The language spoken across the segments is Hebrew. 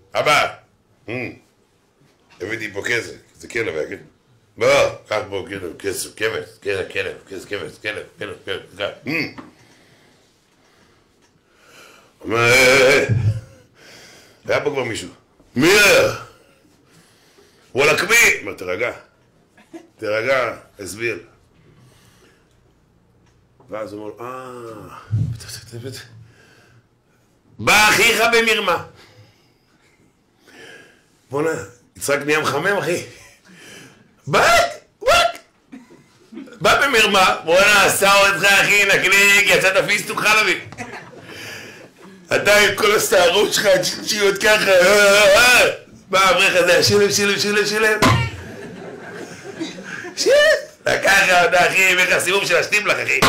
אבא! הבאתי פה כסף, זה כלב, כן? בוא, קח פה כסף, כבש, כלב. אומר, היה פה כבר מישהו. מיר! וואלה קמי! אומר, תרגע, הסביר. ואז הוא אומר, בא אחיך במרמה. בוא'נה, יצחק נהיה מחמם, אחי. בא במרמה, בוא'נה, עשה אותך, אחי, נקניק, יצאת פיסטוק חלבי. אתה עם כל הסתערות שלך, צ'יצ'יות ככה, בא אברך הזה, שילם. לקחה אותה, אחי, ואיך הסיבוב של השטימלך, אחי.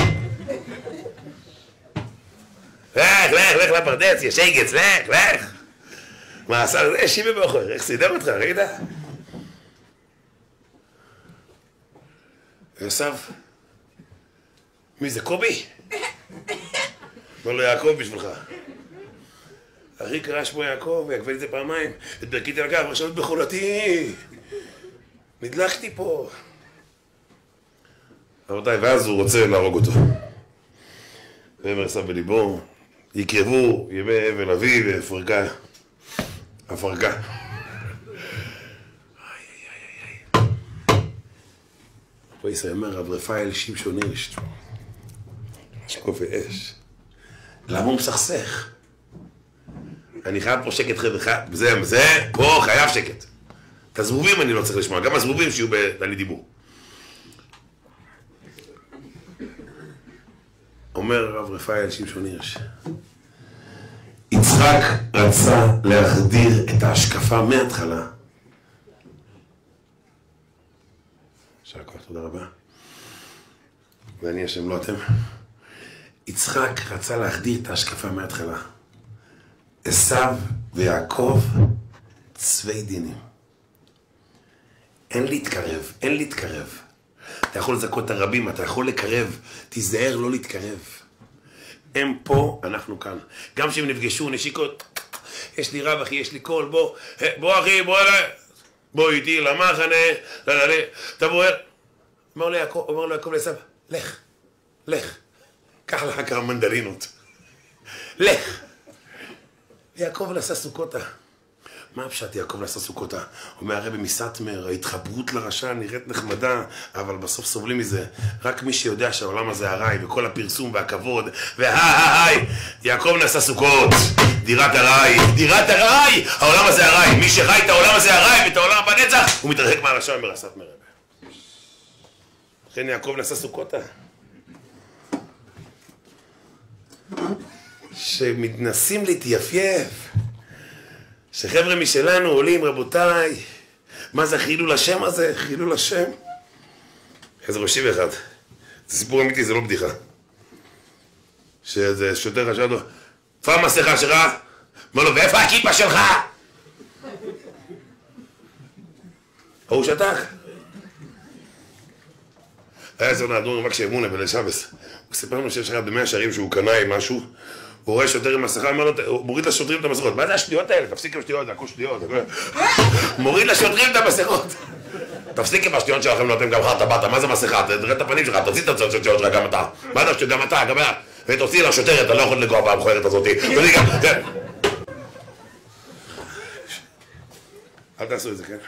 לך לפרדס, יא שייגץ, לך. מה עשה? שימי באחור, איך סידר אותך, ראית? יוסף, מי זה, קובי? אמר לו, יעקב בשבילך. אחי קרא שמו יעקב, ויקבל את זה פעמיים. את ברכית על הגב, עכשיו בחולתי. נדלקתי פה. רבותיי, ואז הוא רוצה להרוג אותו. ואמר עשה בליבו, יקרבו ימי אבל אבי והפרקה. הפרקה. פה ישראל אמר, רב רפאל שמשון הירש. שקוף אש. למה הוא מסכסך? אני חייב פה שקט חבר'ה, זה, פה חייב שקט. את הזבובים אני לא צריך לשמוע, גם הזבובים שיהיו בדלי דיבור. אומר רב רפאל שמשון הירש, יצחק רצה להחדיר את ההשקפה מההתחלה. שאלה כוח, תודה רבה. ואני השם, לא אתם. יצחק רצה להחדיר את ההשקפה מההתחלה. עשיו ויעקב צווי דינים. אין להתקרב. אתה יכול לזכות את הרבים, אתה יכול לקרב, תיזהר לא להתקרב. הם פה, אנחנו כאן. גם כשהם נפגשו, נשיקות, יש לי רב אחי, יש לי קול, בוא אחי, בוא אליי, בוא איתי למחנה, תבוא, אמר לו יעקב לעשיו, לך, קח לך כמה מנדרינות, לך. יעקב נסע סוכותה. מה הפשט יעקב נסע סוכותה? אומר הרבי מסטמר, ההתחברות לרשע נראית נחמדה, אבל בסוף סובלים מזה. רק מי שיודע שהעולם הזה הרי, וכל הפרסום והכבוד, יעקב נסע סוכות, דירת הרי, העולם הזה הרי. מי שחי את העולם הזה הרי ואת העולם בנצח, הוא מתרחק מהרשע ומרסת מרבה. לכן יעקב נסע סוכותה. שמתנסים להתייפייף, שחבר'ה משלנו עולים, רבותיי, מה זה חילול השם הזה? חילול השם. איזה ראשי אחד, זה סיפור אמיתי, זה לא בדיחה. שזה שוטר חשב לו, איפה המסכה שלך? אמר לו, ואיפה הכיפה שלך? הוא שתק. היה זה נעדור רק שאמונה בלשבס. הוא סיפר לנו שיש אחד במאה שערים שהוא קנה עם משהו, הוא רואה שוטר עם מסכה, הוא מוריד לשוטרים את המסכות. מה זה השטויות האלה? תפסיק עם שטויות, זה הכל שטויות. מוריד לשוטרים את המסכות. תפסיק עם השטויות שלכם, לא אתם גם חרת באת, מה זה מסכה? תראה את הפנים שלך, תוציא את השטויות שלך גם אתה. מה זה השטויות? גם אתה, גם אתה. ותוציא לשוטרת, אתה לא יכול לגוע במכוערת הזאת. אל תעשו את זה, כן?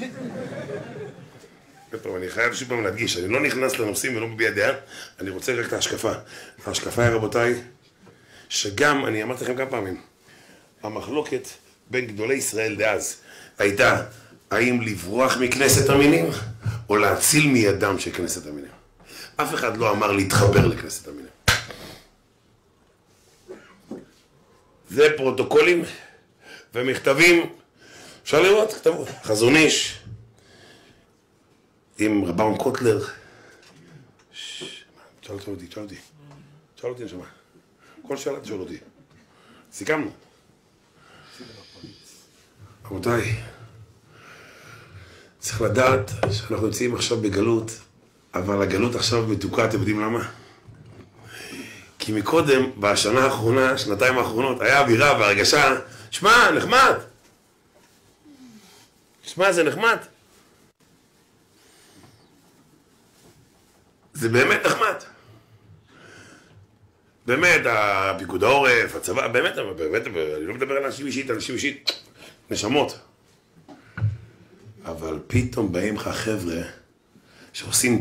אני חייב שוב פעם להדגיש, אני לא נכנס לנושאים ולא מביע דעה, אני רוצה רק את ההשקפה. ההשקפה היא, רבותיי, שגם, אני אמרתי לכם כמה פעמים, המחלוקת בין גדולי ישראל דאז הייתה האם לברוח מכנסת המינים או להציל מידם של כנסת המינים. אף אחד לא אמר להתחבר לכנסת המינים. זה פרוטוקולים ומכתבים, אפשר לראות, כתבו, חזון איש, עם רבן קוטלר. תשאל אותי נשמה. כל שאלה תשאל אותי. סיכמנו. רבותיי, צריך לדעת שאנחנו נמצאים עכשיו בגלות, אבל הגלות עכשיו מתוקה, אתם יודעים למה? כי מקודם, בשנה האחרונה, שנתיים האחרונות, היה אווירה והרגשה, שמע, נחמד. שמע, זה נחמד. זה באמת נחמד. באמת, הפיקוד העורף, הצבא, באמת, אני לא מדבר על אנשים אישית, נשמות. אבל פתאום באים לך חבר'ה שעושים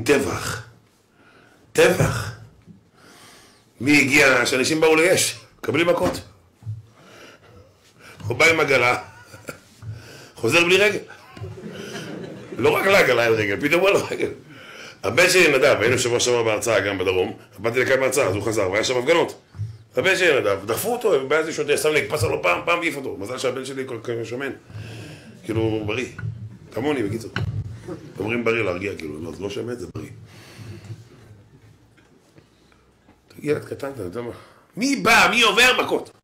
טבח. מי הגיע, שאנשים באו ליש, קבלים מכות. הוא בא עם עגלה, חוזר בלי רגל. לא רק לעגלה אין רגל, פתאום הוא לא רגל. הבן שלי נדב, היינו שבוע שעבר בהרצאה גם בדרום, באתי לכאן בהרצאה, אז הוא חזר, והיה שם הפגנות. הבן שלי נדב, דחפו אותו, באיזה שוטה, שם לי, פסה לו פעם והעיף אותו. מזל שהבן שלי כל כך שמן. כאילו, הוא בריא. כמוני, בקיצור. אומרים בריא להרגיע, כאילו, לא שמן, זה בריא. ילד קטן, אתה יודע מה? מי בא? מי עובר מכות?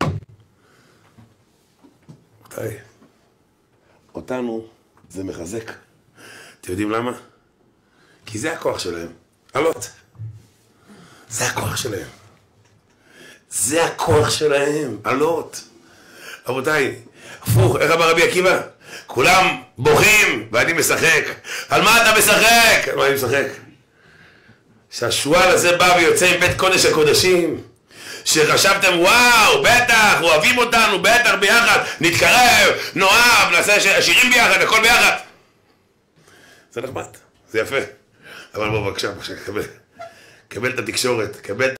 אותנו זה מחזק. אתם יודעים למה? כי זה הכוח שלהם. עלות. זה הכוח שלהם. זה הכוח שלהם. עלות. רבותיי, הפוך, איך אמר רבי עקיבא? כולם בוכים ואני משחק. על מה אתה משחק? על מה אני משחק? שהשועל הזה בא ויוצא עם בית קודש הקודשים, שחשבתם וואו, בטח, אוהבים אותנו, בטח ביחד, נתקרב, נאהב, נעשה שירים ביחד, הכל ביחד. זה נחמד, זה יפה. אבל בוא בבקשה, קבל את התקשורת, קבל